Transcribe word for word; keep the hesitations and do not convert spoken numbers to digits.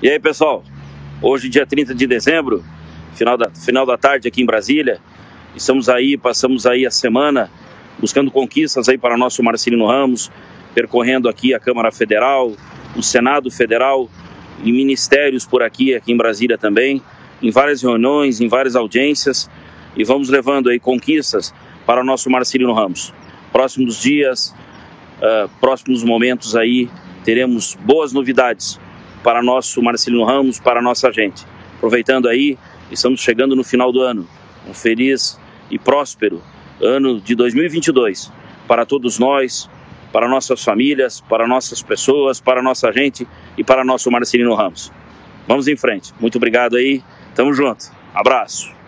E aí, pessoal, hoje dia trinta de dezembro, final da, final da tarde aqui em Brasília, estamos aí, passamos aí a semana buscando conquistas aí para nosso Marcelino Ramos, percorrendo aqui a Câmara Federal, o Senado Federal e ministérios por aqui, aqui em Brasília também, em várias reuniões, em várias audiências, e vamos levando aí conquistas para o nosso Marcelino Ramos. Próximos dias, uh, próximos momentos aí, teremos boas novidades para nosso Marcelino Ramos, para a nossa gente. Aproveitando aí, estamos chegando no final do ano, um feliz e próspero ano de dois mil e vinte e dois para todos nós, para nossas famílias, para nossas pessoas, para nossa gente e para nosso Marcelino Ramos. Vamos em frente. Muito obrigado aí. Tamo junto. Abraço.